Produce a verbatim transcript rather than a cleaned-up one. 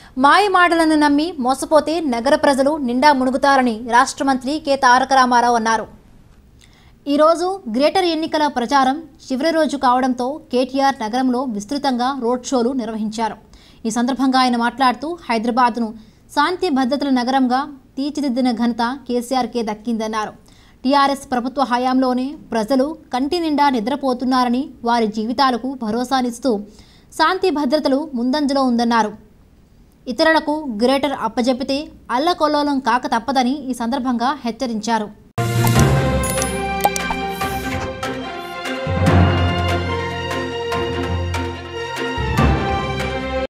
మాయ మాటలను నమ్మి మోసపోతే నగర ప్రజలు నిండా మునుగుతారని రాష్ట్ర మంత్రి కె తారక రామారావు అన్నారు. ఈరోజు గ్రేటర్ ఎన్నికల ప్రచారం చివరి రోజు కావడంతో కేటీఆర్ నగరంలో విస్తృతంగా రోడ్ షోలు నిర్వహించారు. ఈ సందర్భంగా ఆయన మాట్లాడుతూ హైదరాబాద్ను శాంతి భద్రతల నగరంగా తీర్చిదిద్దిన ఘనత కేసీఆర్కే దక్కిందన్నారు. టీఆర్ఎస్ ప్రభుత్వ హయాంలోనే ప్రజలు కంటి నిండా నిద్రపోతున్నారని, వారి జీవితాలకు భరోసానిస్తూ శాంతి భద్రతలు ముందంజలో ఉందన్నారు. ఇతరులకు గ్రేటర్ అప్పజెపితే అల్లకొల్లోలం కాక తప్పదని ఈ సందర్భంగా హెచ్చరించారు.